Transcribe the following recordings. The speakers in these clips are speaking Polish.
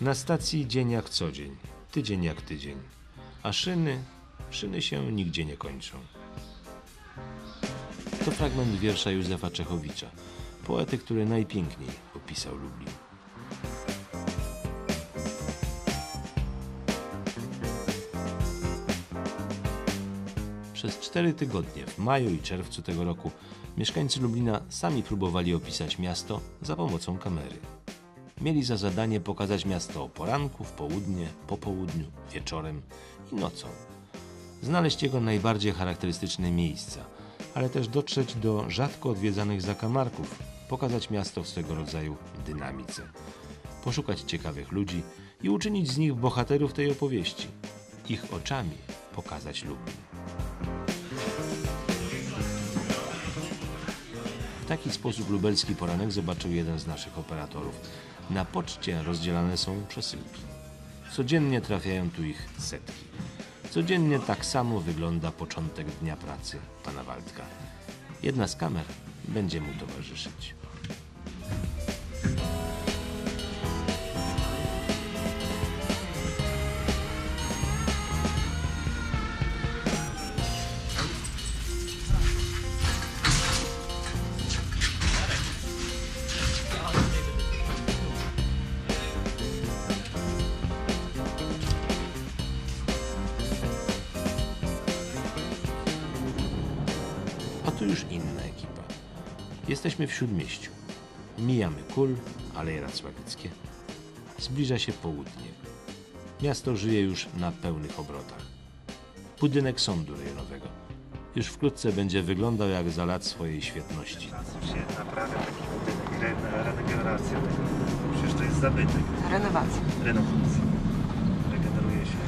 Na stacji dzień jak co dzień, tydzień jak tydzień, a szyny się nigdzie nie kończą. To fragment wiersza Józefa Czechowicza, poety, który najpiękniej opisał Lublin. Przez 4 tygodnie w maju i czerwcu tego roku mieszkańcy Lublina sami próbowali opisać miasto za pomocą kamery. Mieli za zadanie pokazać miasto o poranku, w południe, po południu, wieczorem i nocą. Znaleźć jego najbardziej charakterystyczne miejsca, ale też dotrzeć do rzadko odwiedzanych zakamarków, pokazać miasto w swego rodzaju dynamice, poszukać ciekawych ludzi i uczynić z nich bohaterów tej opowieści. Ich oczami pokazać Lublin. W taki sposób lubelski poranek zobaczył jeden z naszych operatorów. Na poczcie rozdzielane są przesyłki. Codziennie trafiają tu ich setki. Codziennie tak samo wygląda początek dnia pracy pana Waldka. Jedna z kamer będzie mu towarzyszyć. A tu już inna ekipa. Jesteśmy w Śródmieściu. Mijamy Kól, Aleje Racławickie. Zbliża się południe. Miasto żyje już na pełnych obrotach. Budynek sądu rejonowego już wkrótce będzie wyglądał jak za lat swojej świetności. Czasem się naprawia taki budynek, regeneracja tego. Przecież to jest zabytek. Renowacja. Renowacja. Regeneruje się.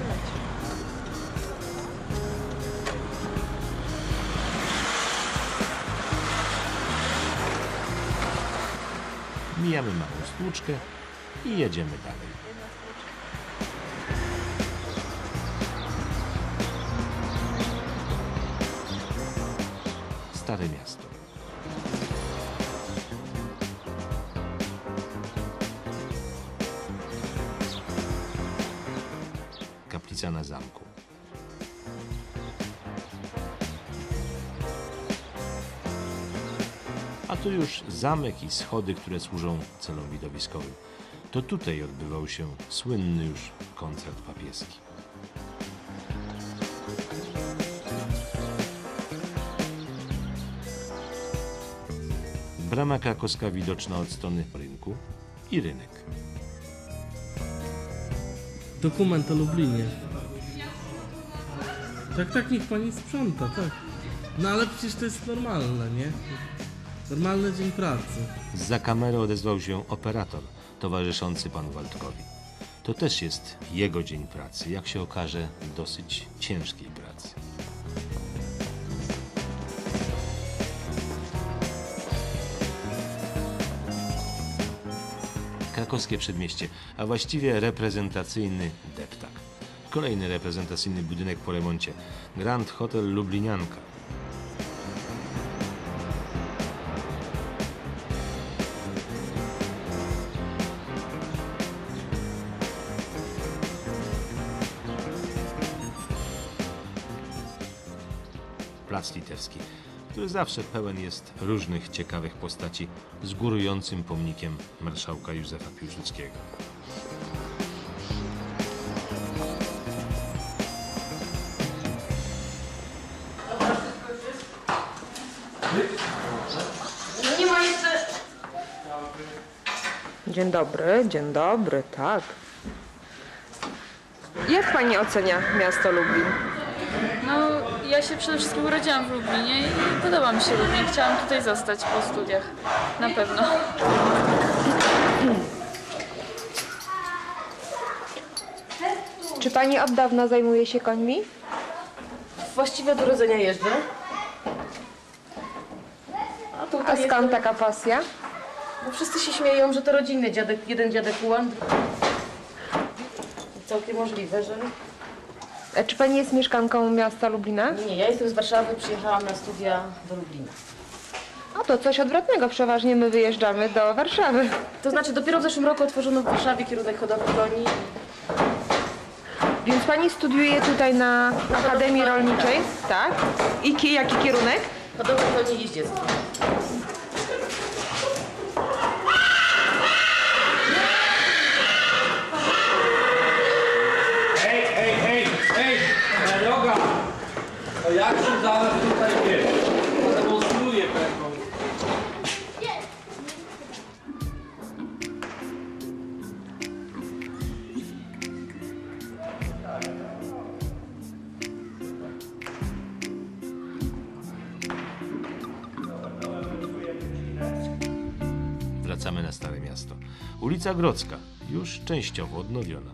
Mijamy małą stłuczkę i jedziemy dalej. Stare miasto. Kaplica na zamku. A tu już zamek i schody, które służą celom widowiskowym. To tutaj odbywał się słynny już koncert papieski. Brama krakowska widoczna od strony rynku i rynek. Dokument o Lublinie. Tak, niech pani sprząta, tak. No ale przecież to jest normalne, nie? Normalny dzień pracy. Zza kamery odezwał się operator towarzyszący panu Waldkowi. To też jest jego dzień pracy, jak się okaże, dosyć ciężkiej pracy. Krakowskie Przedmieście, a właściwie reprezentacyjny deptak. Kolejny reprezentacyjny budynek po remoncie. Grand Hotel Lublinianka. Plac Litewski, który zawsze pełen jest różnych ciekawych postaci z górującym pomnikiem marszałka Józefa Piłsudskiego. Nie ma jeszcze... Dzień dobry, tak. Jak pani ocenia miasto Lublin? No, ja się przede wszystkim urodziłam w Lublinie i podoba mi się Lublin. Chciałam tutaj zostać po studiach. Na pewno. Czy pani od dawna zajmuje się końmi? Właściwie od urodzenia jeżdżę. A skąd taka pasja? Bo wszyscy się śmieją, że to rodzinny dziadek, jeden dziadek Ułan. Całkiem możliwe, że... A czy pani jest mieszkanką miasta Lublina? Nie, ja jestem z Warszawy, przyjechałam na studia do Lublina. A to coś odwrotnego. Przeważnie my wyjeżdżamy do Warszawy. To znaczy dopiero w zeszłym roku otworzono w Warszawie kierunek hodowli koni. Więc pani studiuje tutaj na Akademii Rolniczej, tak? I jaki kierunek? Hodowla koni i jeździectwo. Ej, droga! To jak się zaraz tutaj wiesz? Zademonstruję pewną. Wracamy na Stare Miasto. Ulica Grodzka, już częściowo odnowiona.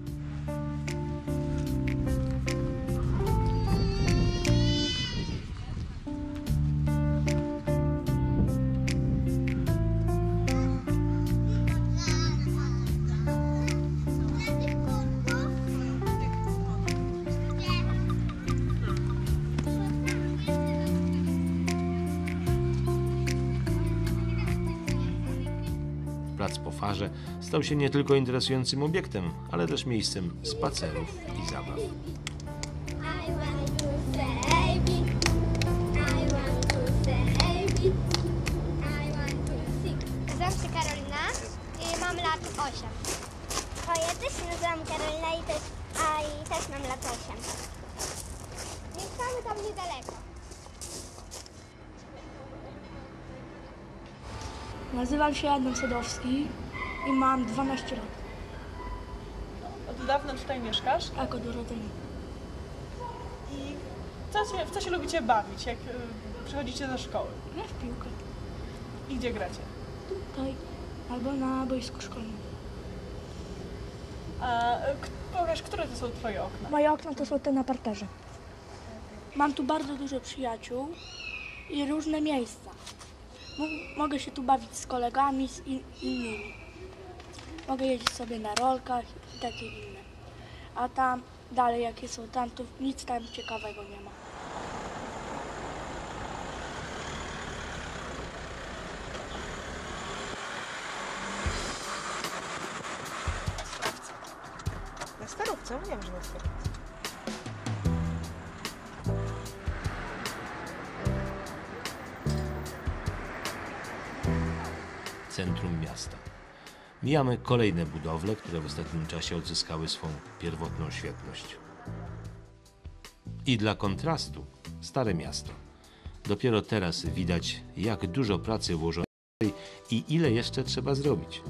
Plac po farze stał się nie tylko interesującym obiektem, ale też miejscem spacerów i zabaw. I want to save it. I want to save it. I want to sing. Nazywam się Karolina i mam lat 8. To ja też się nazywam Karolina i też mam lat 8. Mieszkamy tam niedaleko. Nazywam się Adam Sadowski i mam 12 lat. Od dawna tutaj mieszkasz? Tak, od urodzenia. I w co się lubicie bawić, jak przychodzicie ze szkoły? Ja w piłkę. I gdzie gracie? Tutaj albo na boisku szkolnym. A powiesz, które to są twoje okna? Moje okna to są te na parterze. Mam tu bardzo dużo przyjaciół i różne miejsca. Mogę się tu bawić z kolegami, z innymi. Mogę jeździć sobie na rolkach i takie inne. A tam dalej, jakie są tam, to nic tam ciekawego nie ma. Na Starówce? Nie wiem, że na Starówce. Centrum miasta. Mijamy kolejne budowle, które w ostatnim czasie odzyskały swą pierwotną świetność. I dla kontrastu Stare Miasto. Dopiero teraz widać, jak dużo pracy włożono i ile jeszcze trzeba zrobić.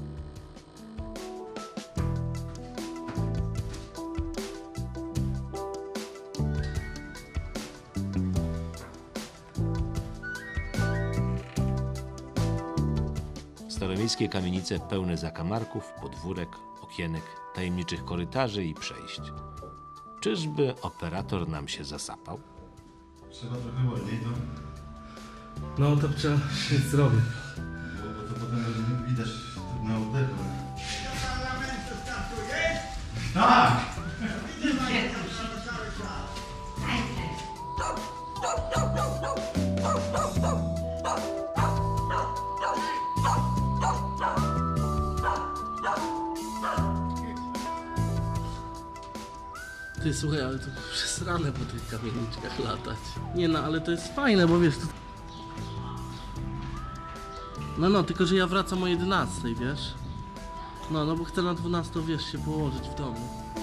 Staromiejskie kamienice pełne zakamarków, podwórek, okienek, tajemniczych korytarzy i przejść. Czyżby operator nam się zasapał? Trzeba trochę wolniej, to, No to trzeba się zrobić. bo to potem widać na oddechu. Tak! Ty słuchaj, ale to przesrane po tych kamieniczkach latać. Nie no, ale to jest fajne, bo wiesz... To... No, tylko że ja wracam o 11, wiesz? No bo chcę na 12, wiesz, się położyć w domu.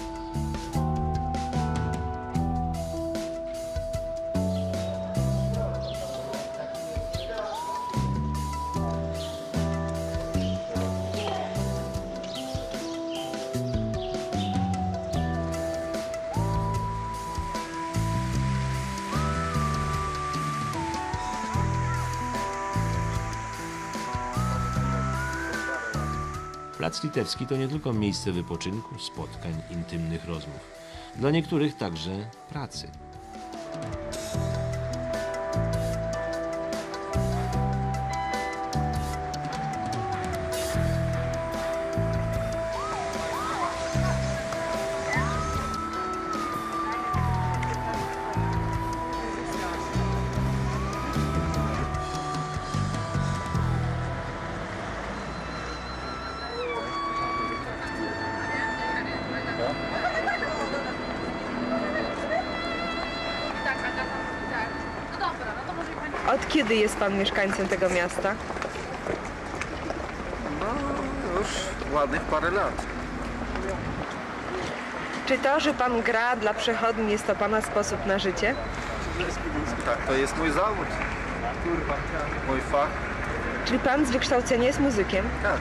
Plac Litewski to nie tylko miejsce wypoczynku, spotkań, intymnych rozmów. Dla niektórych także pracy. kiedy jest pan mieszkańcem tego miasta? No, już ładnych parę lat. Czy to, że pan gra dla przechodni, jest to pana sposób na życie? Tak, to jest mój zawód. Mój fach. Czyli pan z wykształcenia jest muzykiem? Tak.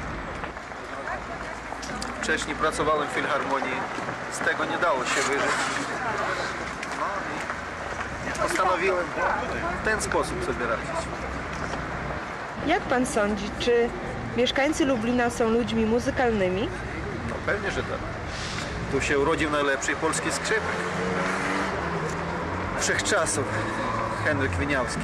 Wcześniej pracowałem w filharmonii. Z tego nie dało się wyżyć. No i postanowiłem w ten sposób sobie radzić. Jak pan sądzi, czy mieszkańcy Lublina są ludźmi muzykalnymi? No pewnie, że tak. Tu się urodził najlepszy polski skrzypek. Wszechczasów. Henryk Winiawski.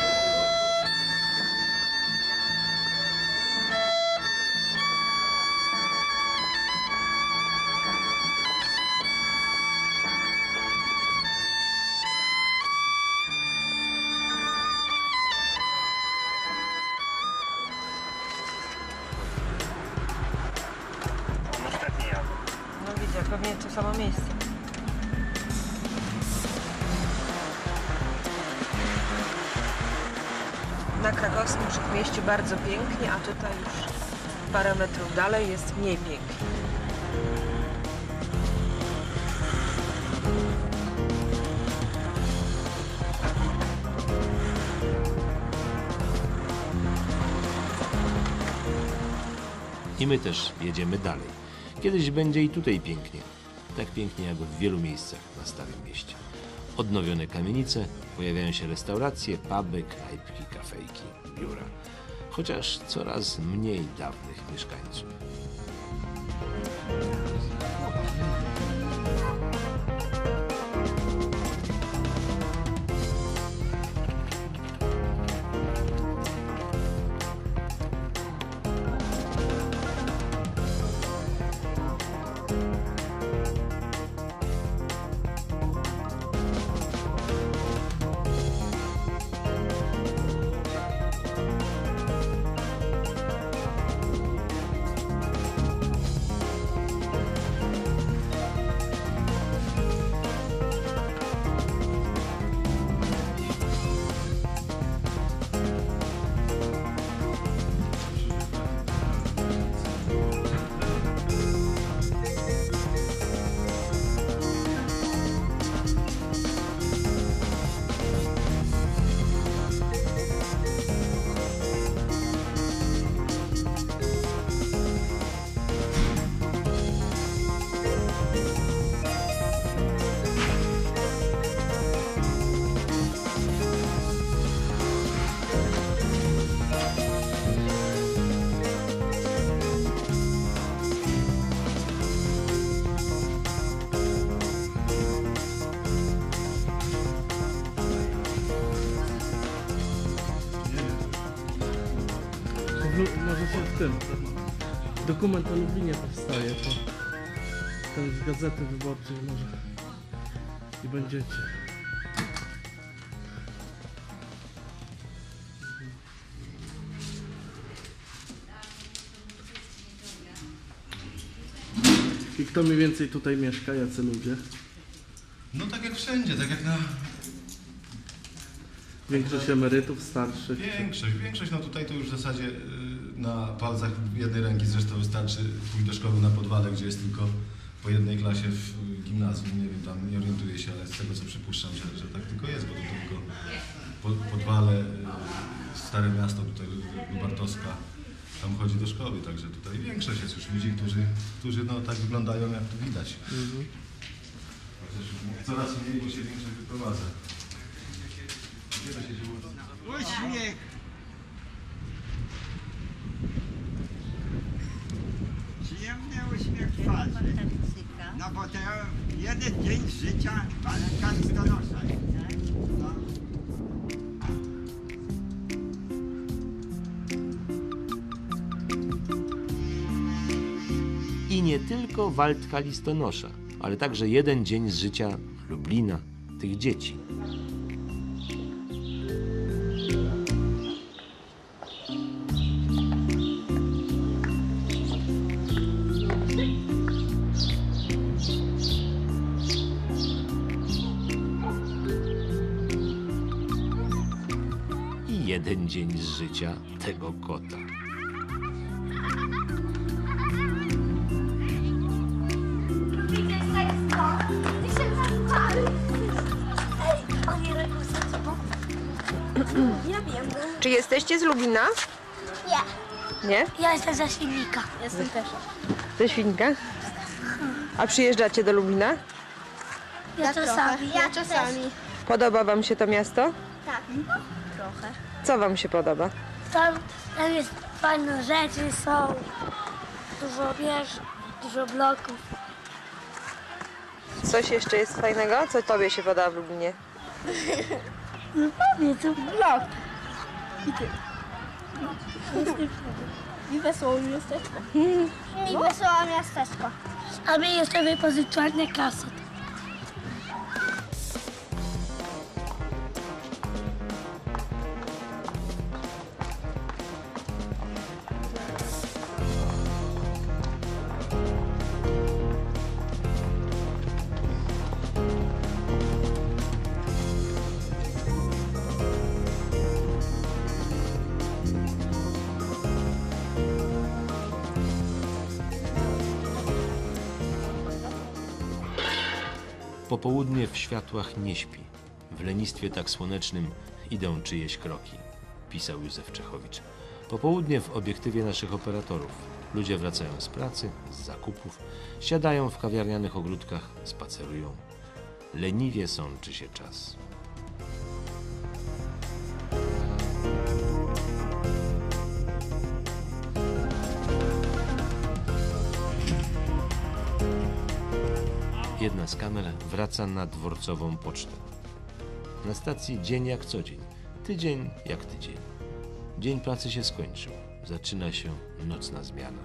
On ostatni jadą. No widzę, pewnie to samo miejsce. Na krakowskim przedmieściu bardzo pięknie, a tutaj już parę metrów dalej jest mniej pięknie. I my też jedziemy dalej. Kiedyś będzie i tutaj pięknie. Tak pięknie jak w wielu miejscach na Starym Mieście. Odnowione kamienice, pojawiają się restauracje, puby, knajpki, kafejki, biura. Chociaż coraz mniej dawnych mieszkańców. Może się w tym. Dokument o Lublinie powstaje, to ten z Gazety Wyborczej może i będziecie. I kto mniej więcej tutaj mieszka, jacy ludzie? No tak jak wszędzie, tak jak na... Większość emerytów, starszych? Większość, no tutaj to już w zasadzie na palcach jednej ręki zresztą wystarczy pójść do szkoły na Podwale, gdzie jest tylko po jednej klasie w gimnazjum, nie wiem, tam nie orientuję się, ale z tego co przypuszczam, że tak tylko jest, bo to tylko Podwale, Stare Miasto, tutaj Lubartowska, tam chodzi do szkoły, także tutaj większość jest już ludzi, którzy no tak wyglądają, jak tu widać. Coraz mniej, bo się większość wyprowadza. Uśmiech! Przyjemny uśmiech w twarzy. No bo to jeden dzień życia walka listonosza. No. I nie tylko walka listonosza, ale także jeden dzień z życia Lublina, tych dzieci. jeden dzień z życia tego kota. Ja wiem. Czy jesteście z Lubina? Nie. Nie? Ja jestem ze Świdnika. Jestem też. Ze Świdnika? A przyjeżdżacie do Lubina? Ja czasami. Ja czasami. Podoba wam się to miasto? Tak. Trochę. Co wam się podoba? Tam jest fajne rzeczy, są dużo wież, dużo bloków. Coś jeszcze jest fajnego? Co tobie się podoba w Lublinie? No pewnie, to blok. I ty. I wesoło miasteczko. I wesołe miasteczko. A my jesteśmy pozytywnie kaset. Popołudnie w światłach nie śpi. W lenistwie tak słonecznym idą czyjeś kroki, pisał Józef Czechowicz. Popołudnie w obiektywie naszych operatorów. Ludzie wracają z pracy, z zakupów, siadają w kawiarnianych ogródkach, spacerują. Leniwie sączy się czas. Jedna z kamer wraca na dworcową pocztę. Na stacji dzień jak co dzień, tydzień jak tydzień. Dzień pracy się skończył. Zaczyna się nocna zmiana.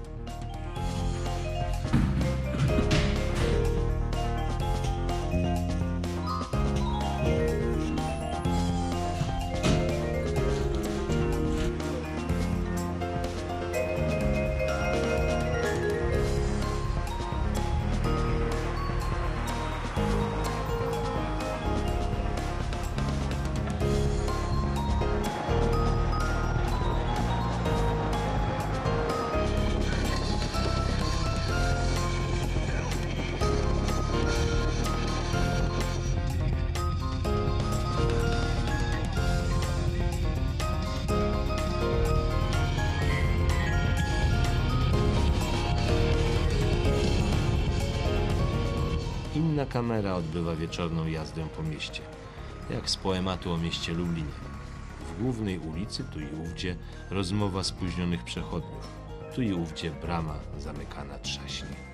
Inna kamera odbywa wieczorną jazdę po mieście, jak z poematu o mieście Lublinie. W głównej ulicy, tu i ówdzie, rozmowa spóźnionych przechodniów. Tu i ówdzie brama zamykana trzaśnie.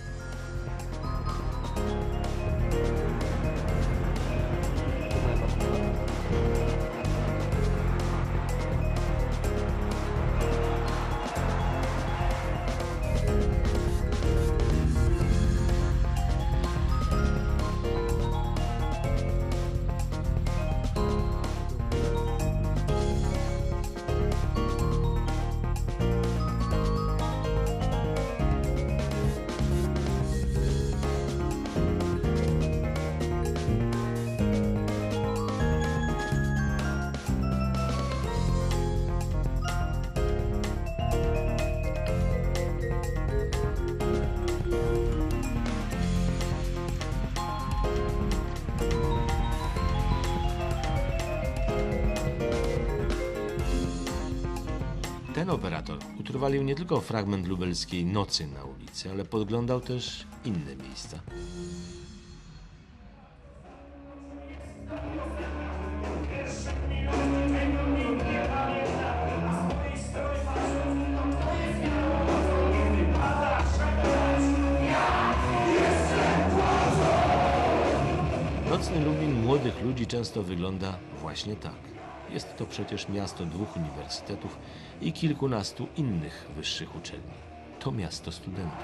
Ten operator utrwalił nie tylko fragment lubelskiej nocy na ulicy, ale podglądał też inne miejsca. Nocny Lublin młodych ludzi często wygląda właśnie tak. Jest to przecież miasto 2 uniwersytetów i kilkunastu innych wyższych uczelni. To miasto studentów.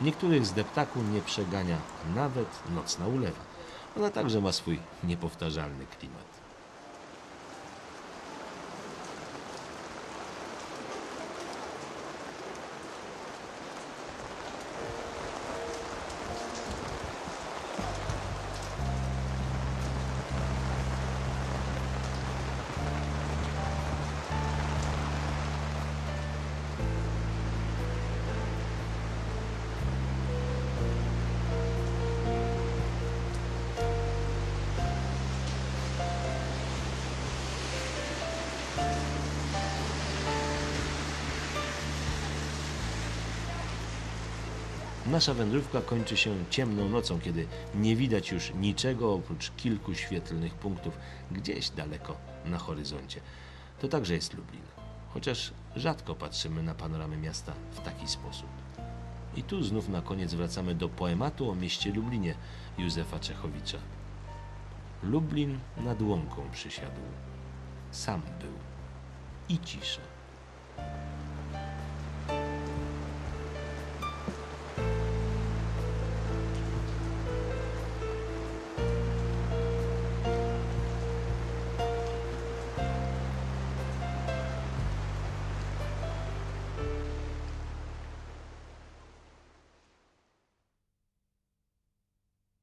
Niektórych z deptaku nie przegania nawet nocna ulewa. Ona także ma swój niepowtarzalny klimat. Nasza wędrówka kończy się ciemną nocą, kiedy nie widać już niczego oprócz kilku świetlnych punktów gdzieś daleko na horyzoncie. To także jest Lublin, chociaż rzadko patrzymy na panoramy miasta w taki sposób. I tu znów na koniec wracamy do poematu o mieście Lublinie Józefa Czechowicza. Lublin nad łąką przysiadł, sam był i cisza.